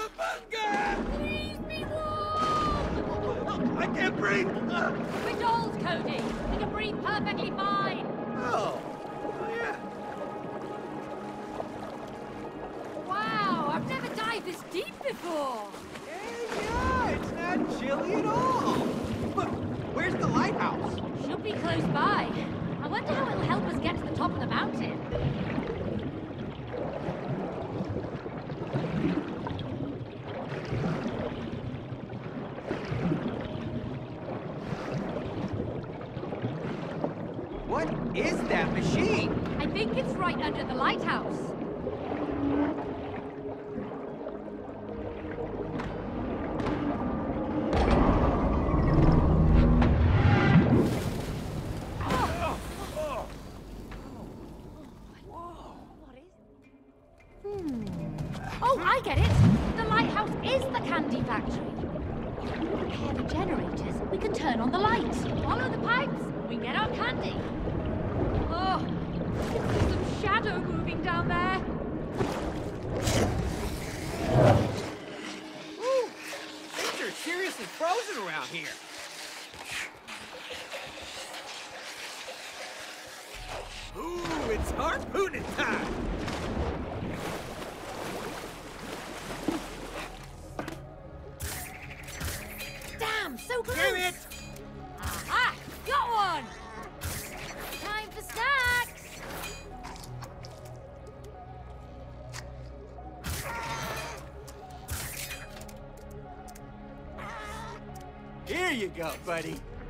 Cowabunga! Please be warm! I can't breathe! We're dolls, Cody. We can breathe perfectly fine. Oh, yeah. Wow, I've never dived this deep before. Yeah, it's not chilly at all. Look, where's the lighthouse? Should be close by. I wonder how it'll help us get to the top of the mountain. What is that machine? I think it's right under the lighthouse. Oh, I get it! The lighthouse is the candy factory. If we repair the generators, we can turn on the lights. Follow the pipes, we get our candy. Oh, there's some shadow moving down there. Ooh, things are seriously frozen around here. Ooh, it's harpooning time! Damn, so close! Damn it! Aha! Got one! Time for snacks! Here you go, buddy.